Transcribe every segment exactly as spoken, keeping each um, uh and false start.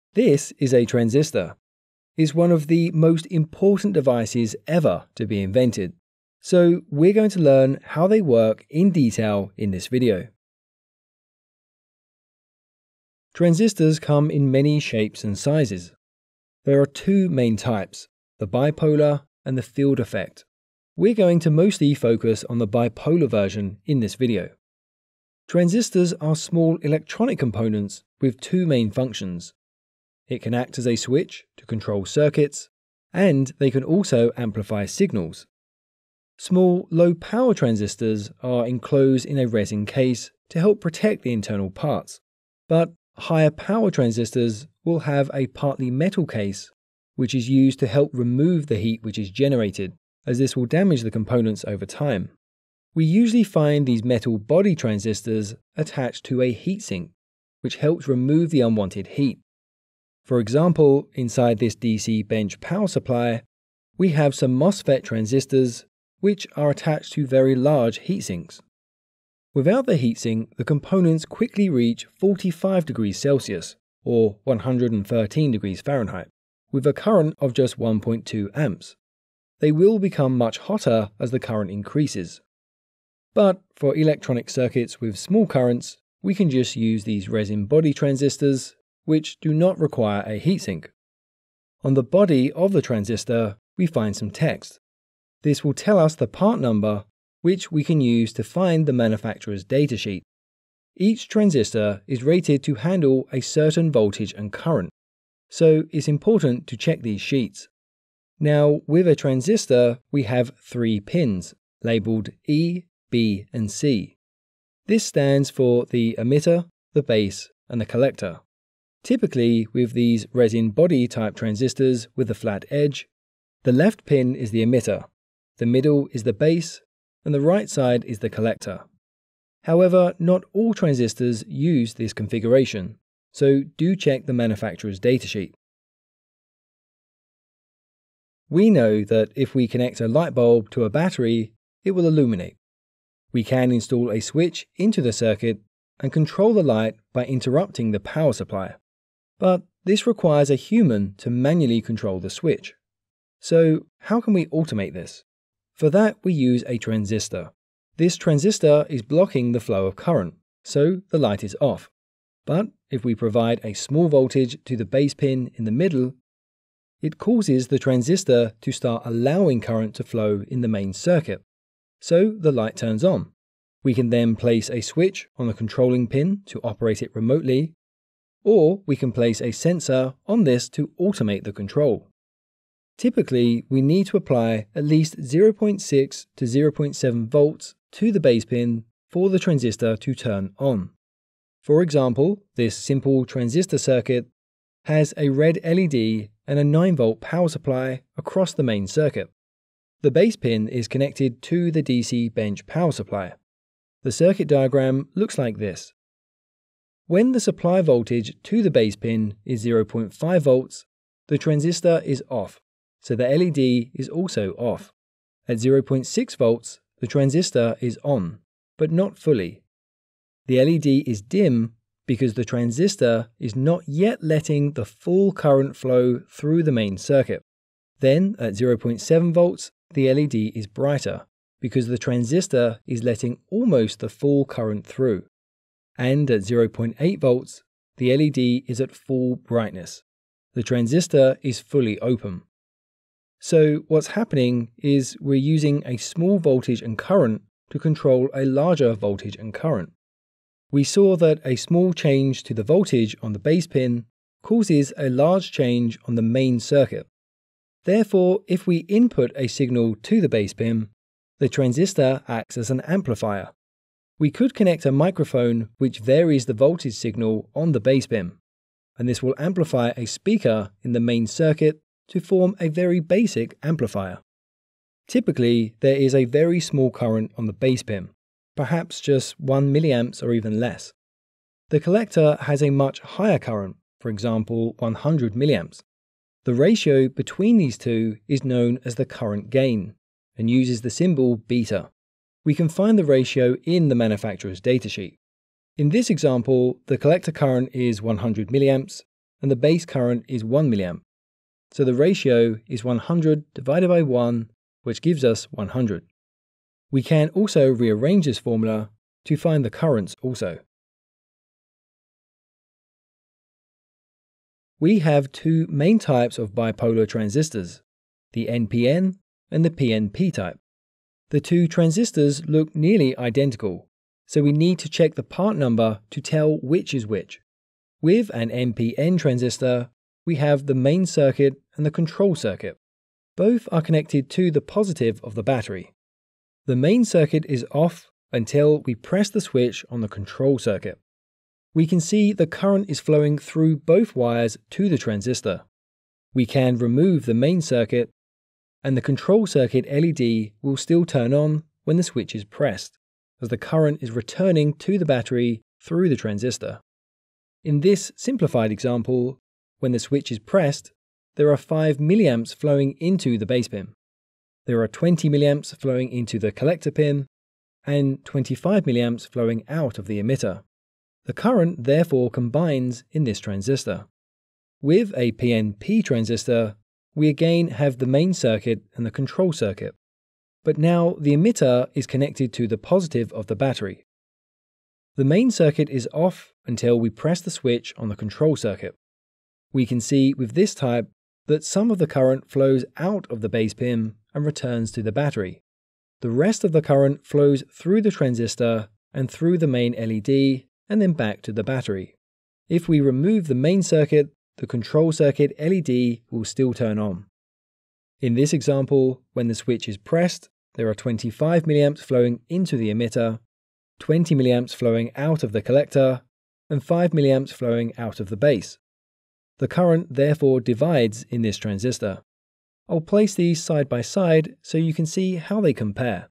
This is a transistor. It's one of the most important devices ever to be invented. So we're going to learn how they work in detail in this video. Transistors come in many shapes and sizes. There are two main types, the bipolar and the field effect. We're going to mostly focus on the bipolar version in this video. Transistors are small electronic components with two main functions. It can act as a switch to control circuits, and they can also amplify signals. Small low-power transistors are enclosed in a resin case to help protect the internal parts, but higher power transistors will have a partly metal case, which is used to help remove the heat which is generated, as this will damage the components over time. We usually find these metal body transistors attached to a heatsink, which helps remove the unwanted heat. For example, inside this D C bench power supply, we have some MOSFET transistors which are attached to very large heatsinks. Without the heatsink, the components quickly reach forty-five degrees Celsius, or one hundred thirteen degrees Fahrenheit, with a current of just one point two amps. They will become much hotter as the current increases. But for electronic circuits with small currents, we can just use these resin body transistors, which do not require a heatsink. On the body of the transistor, we find some text. This will tell us the part number, which we can use to find the manufacturer's datasheet. Each transistor is rated to handle a certain voltage and current, so it's important to check these sheets. Now, with a transistor, we have three pins, labeled E, B, and C. This stands for the emitter, the base, and the collector. Typically, with these resin body type transistors with the flat edge, the left pin is the emitter, the middle is the base, and the right side is the collector. However, not all transistors use this configuration, so do check the manufacturer's datasheet. We know that if we connect a light bulb to a battery, it will illuminate. We can install a switch into the circuit and control the light by interrupting the power supply. But this requires a human to manually control the switch. So how can we automate this? For that, we use a transistor. This transistor is blocking the flow of current, so the light is off. But if we provide a small voltage to the base pin in the middle, it causes the transistor to start allowing current to flow in the main circuit. So the light turns on. We can then place a switch on the controlling pin to operate it remotely, or we can place a sensor on this to automate the control. Typically, we need to apply at least zero point six to zero point seven volts to the base pin for the transistor to turn on. For example, this simple transistor circuit has a red L E D and a nine volt power supply across the main circuit. The base pin is connected to the D C bench power supply. The circuit diagram looks like this. When the supply voltage to the base pin is zero point five volts, the transistor is off, so the L E D is also off. At zero point six volts, the transistor is on, but not fully. The L E D is dim because the transistor is not yet letting the full current flow through the main circuit. Then, at zero point seven volts, the L E D is brighter because the transistor is letting almost the full current through. And at zero point eight volts, the L E D is at full brightness. The transistor is fully open. So what's happening is we're using a small voltage and current to control a larger voltage and current. We saw that a small change to the voltage on the base pin causes a large change on the main circuit. Therefore, if we input a signal to the base pin, the transistor acts as an amplifier. We could connect a microphone which varies the voltage signal on the base pin, and this will amplify a speaker in the main circuit to form a very basic amplifier. Typically, there is a very small current on the base pin, perhaps just one milliamps or even less. The collector has a much higher current, for example one hundred milliamps. The ratio between these two is known as the current gain, and uses the symbol beta. We can find the ratio in the manufacturer's datasheet. In this example, the collector current is one hundred milliamps, and the base current is one milliamp. So the ratio is one hundred divided by one, which gives us one hundred. We can also rearrange this formula to find the currents also. We have two main types of bipolar transistors, the N P N and the P N P type. The two transistors look nearly identical, so we need to check the part number to tell which is which. With an N P N transistor, we have the main circuit and the control circuit. Both are connected to the positive of the battery. The main circuit is off until we press the switch on the control circuit. We can see the current is flowing through both wires to the transistor. We can remove the main circuit, and the control circuit L E D will still turn on when the switch is pressed, as the current is returning to the battery through the transistor. In this simplified example, when the switch is pressed, there are five milliamps flowing into the base pin. There are twenty milliamps flowing into the collector pin, and twenty-five milliamps flowing out of the emitter. The current therefore combines in this transistor. With a P N P transistor, we again have the main circuit and the control circuit, but now the emitter is connected to the positive of the battery. The main circuit is off until we press the switch on the control circuit. We can see with this type that some of the current flows out of the base pin and returns to the battery. The rest of the current flows through the transistor and through the main L E D and then back to the battery. If we remove the main circuit, the control circuit L E D will still turn on. In this example, when the switch is pressed, there are twenty-five milliamps flowing into the emitter, twenty milliamps flowing out of the collector, and five milliamps flowing out of the base. The current therefore divides in this transistor. I'll place these side by side so you can see how they compare.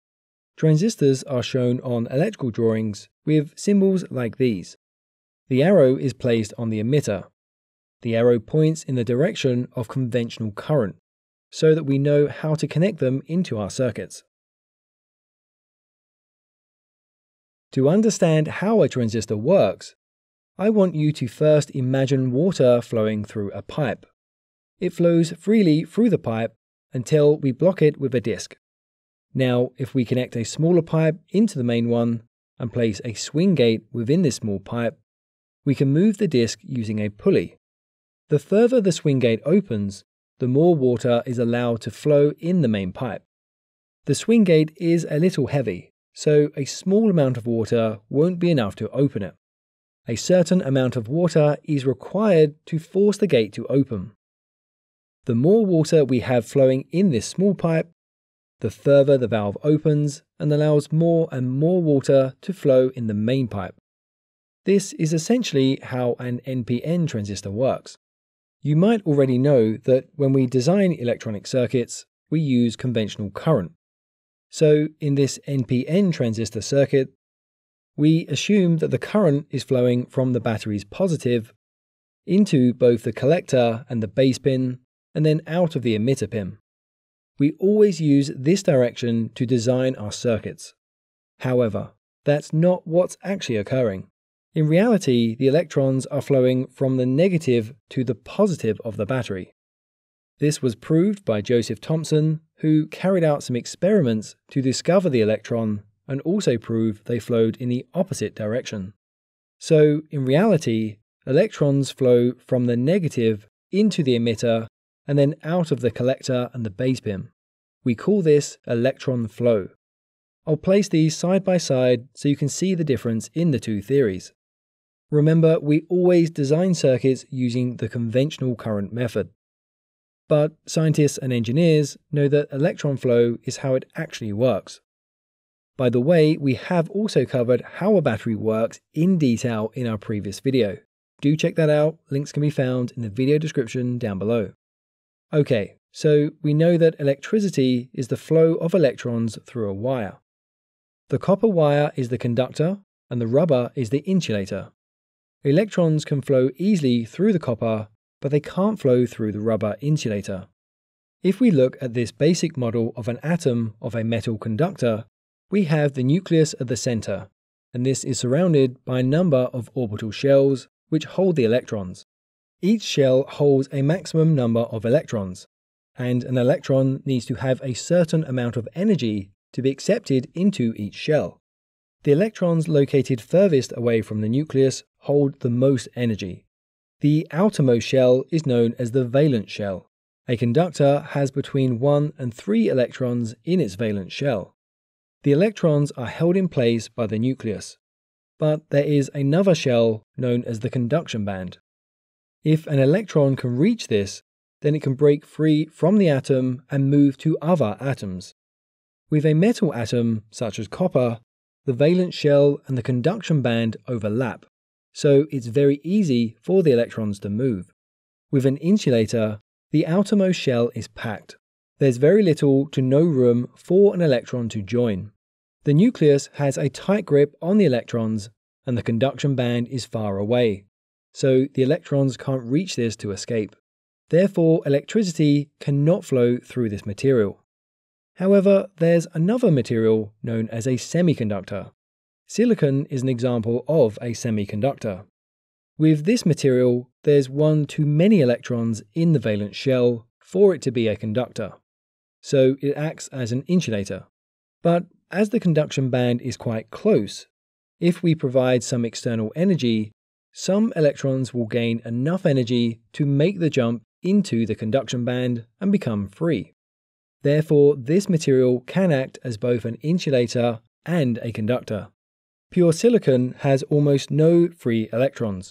Transistors are shown on electrical drawings with symbols like these. The arrow is placed on the emitter. The arrow points in the direction of conventional current, so that we know how to connect them into our circuits. To understand how a transistor works, I want you to first imagine water flowing through a pipe. It flows freely through the pipe until we block it with a disc. Now, if we connect a smaller pipe into the main one and place a swing gate within this small pipe, we can move the disc using a pulley. The further the swing gate opens, the more water is allowed to flow in the main pipe. The swing gate is a little heavy, so a small amount of water won't be enough to open it. A certain amount of water is required to force the gate to open. The more water we have flowing in this small pipe, the further the valve opens and allows more and more water to flow in the main pipe. This is essentially how an N P N transistor works. You might already know that when we design electronic circuits, we use conventional current. So in this N P N transistor circuit, we assume that the current is flowing from the battery's positive into both the collector and the base pin, and then out of the emitter pin. We always use this direction to design our circuits. However, that's not what's actually occurring. In reality, the electrons are flowing from the negative to the positive of the battery. This was proved by Joseph Thomson, who carried out some experiments to discover the electron and also prove they flowed in the opposite direction. So, in reality, electrons flow from the negative into the emitter and then out of the collector and the base pin. We call this electron flow. I'll place these side by side so you can see the difference in the two theories. Remember, we always design circuits using the conventional current method. But scientists and engineers know that electron flow is how it actually works. By the way, we have also covered how a battery works in detail in our previous video. Do check that out, links can be found in the video description down below. Okay, so we know that electricity is the flow of electrons through a wire. The copper wire is the conductor and the rubber is the insulator. Electrons can flow easily through the copper, but they can't flow through the rubber insulator. If we look at this basic model of an atom of a metal conductor, we have the nucleus at the center, and this is surrounded by a number of orbital shells which hold the electrons. Each shell holds a maximum number of electrons, and an electron needs to have a certain amount of energy to be accepted into each shell. The electrons located furthest away from the nucleus hold the most energy. The outermost shell is known as the valence shell. A conductor has between one and three electrons in its valence shell. The electrons are held in place by the nucleus, but there is another shell known as the conduction band. If an electron can reach this, then it can break free from the atom and move to other atoms. With a metal atom, such as copper, the valence shell and the conduction band overlap, so it's very easy for the electrons to move. With an insulator, the outermost shell is packed. There's very little to no room for an electron to join. The nucleus has a tight grip on the electrons, and the conduction band is far away, so the electrons can't reach this to escape. Therefore, electricity cannot flow through this material. However, there's another material known as a semiconductor. Silicon is an example of a semiconductor. With this material, there's one too many electrons in the valence shell for it to be a conductor, so it acts as an insulator. But as the conduction band is quite close, if we provide some external energy, some electrons will gain enough energy to make the jump into the conduction band and become free. Therefore, this material can act as both an insulator and a conductor. Pure silicon has almost no free electrons.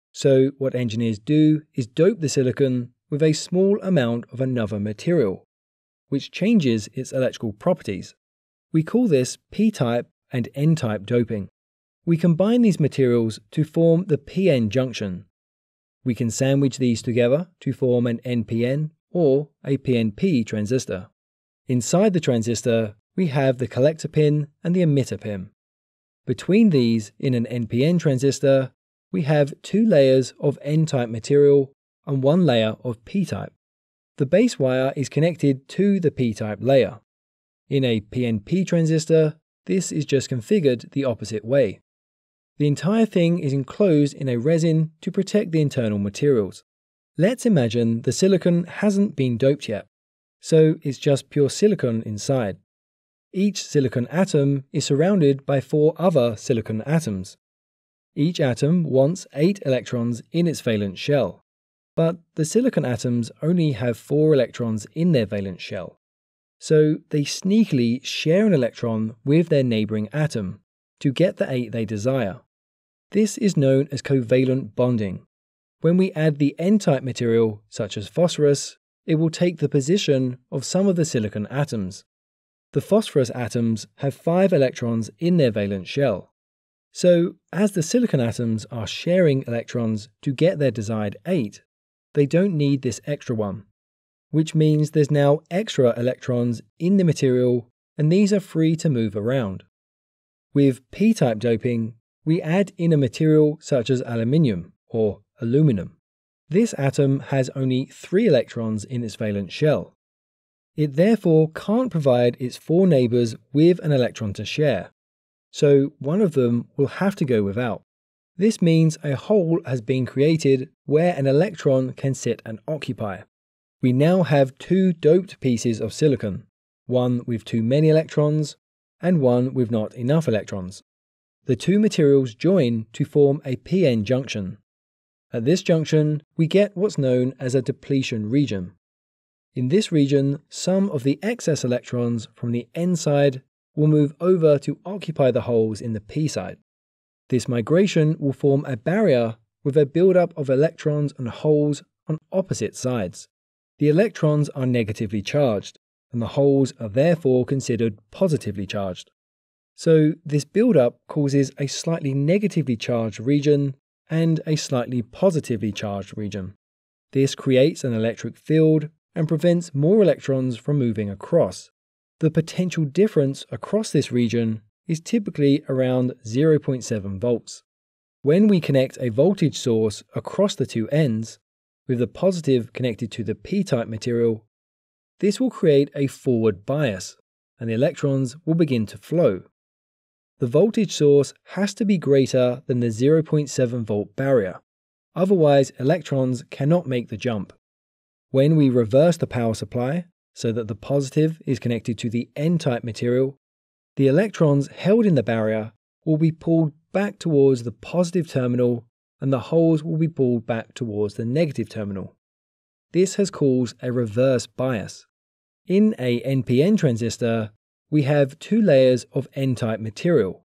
So what engineers do is dope the silicon with a small amount of another material, which changes its electrical properties. We call this p-type and n-type doping. We combine these materials to form the p n junction. We can sandwich these together to form an N P N or a P N P transistor. Inside the transistor, we have the collector pin and the emitter pin. Between these, in an N P N transistor, we have two layers of n-type material and one layer of p-type. The base wire is connected to the p-type layer. In a P N P transistor, this is just configured the opposite way. The entire thing is enclosed in a resin to protect the internal materials. Let's imagine the silicon hasn't been doped yet, so it's just pure silicon inside. Each silicon atom is surrounded by four other silicon atoms. Each atom wants eight electrons in its valence shell, but the silicon atoms only have four electrons in their valence shell. So they sneakily share an electron with their neighboring atom to get the eight they desire. This is known as covalent bonding. When we add the n-type material, such as phosphorus, it will take the position of some of the silicon atoms. The phosphorus atoms have five electrons in their valence shell. So, as the silicon atoms are sharing electrons to get their desired eight, they don't need this extra one, which means there's now extra electrons in the material and these are free to move around. With p-type doping, we add in a material such as aluminium or aluminum. This atom has only three electrons in its valence shell. It therefore can't provide its four neighbors with an electron to share, so one of them will have to go without. This means a hole has been created where an electron can sit and occupy. We now have two doped pieces of silicon, one with too many electrons and one with not enough electrons. The two materials join to form a p n junction. At this junction, we get what's known as a depletion region. In this region, some of the excess electrons from the n side will move over to occupy the holes in the p side. This migration will form a barrier with a buildup of electrons and holes on opposite sides. The electrons are negatively charged, and the holes are therefore considered positively charged. So this buildup causes a slightly negatively charged region and a slightly positively charged region. This creates an electric field and prevents more electrons from moving across. The potential difference across this region is typically around zero point seven volts. When we connect a voltage source across the two ends, with the positive connected to the p-type material, this will create a forward bias, and the electrons will begin to flow. The voltage source has to be greater than the zero point seven volt barrier. Otherwise, electrons cannot make the jump. When we reverse the power supply, so that the positive is connected to the N-type material, the electrons held in the barrier will be pulled back towards the positive terminal and the holes will be pulled back towards the negative terminal. This has caused a reverse bias. In a N P N transistor, we have two layers of N-type material.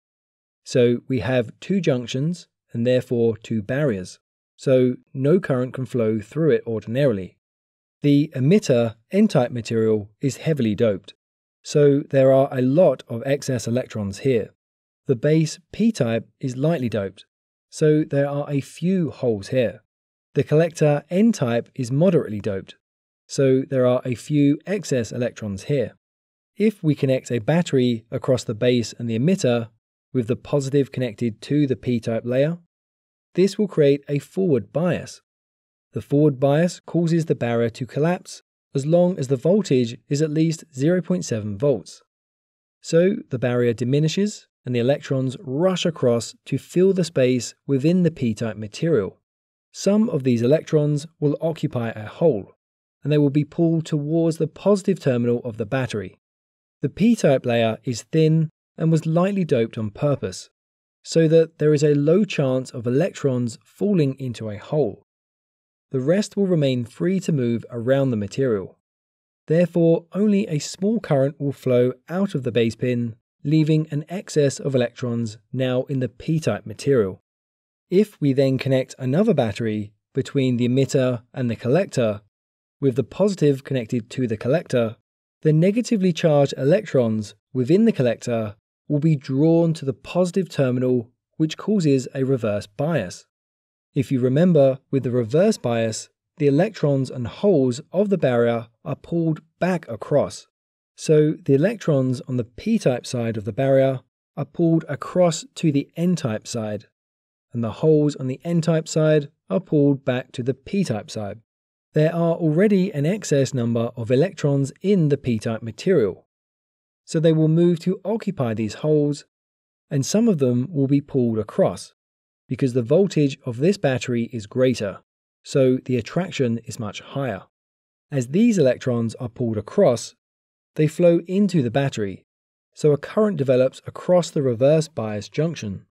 So we have two junctions and therefore two barriers, so no current can flow through it ordinarily. The emitter N-type material is heavily doped, so there are a lot of excess electrons here. The base P-type is lightly doped, so there are a few holes here. The collector N-type is moderately doped, so there are a few excess electrons here. If we connect a battery across the base and the emitter, with the positive connected to the P-type layer, this will create a forward bias. The forward bias causes the barrier to collapse as long as the voltage is at least zero point seven volts. So the barrier diminishes and the electrons rush across to fill the space within the P-type material. Some of these electrons will occupy a hole, and they will be pulled towards the positive terminal of the battery. The P-type layer is thin and was lightly doped on purpose, so that there is a low chance of electrons falling into a hole. The rest will remain free to move around the material. Therefore, only a small current will flow out of the base pin, leaving an excess of electrons now in the P-type material. If we then connect another battery between the emitter and the collector, with the positive connected to the collector, the negatively charged electrons within the collector will be drawn to the positive terminal, which causes a reverse bias. If you remember, with the reverse bias, the electrons and holes of the barrier are pulled back across. So the electrons on the P-type side of the barrier are pulled across to the N-type side, and the holes on the N-type side are pulled back to the P-type side. There are already an excess number of electrons in the P-type material, so they will move to occupy these holes, and some of them will be pulled across, because the voltage of this battery is greater, so the attraction is much higher. As these electrons are pulled across, they flow into the battery, so a current develops across the reverse bias junction.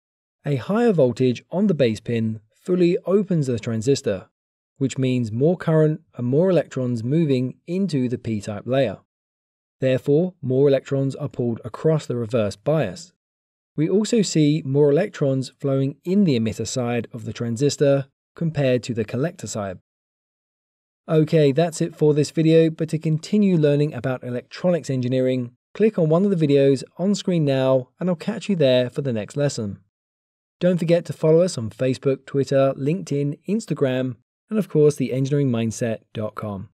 A higher voltage on the base pin fully opens the transistor, which means more current and more electrons moving into the P-type layer. Therefore, more electrons are pulled across the reverse bias. We also see more electrons flowing in the emitter side of the transistor compared to the collector side. Okay, that's it for this video, but to continue learning about electronics engineering, click on one of the videos on screen now and I'll catch you there for the next lesson. Don't forget to follow us on Facebook, Twitter, LinkedIn, Instagram, and of course the engineering mindset dot com.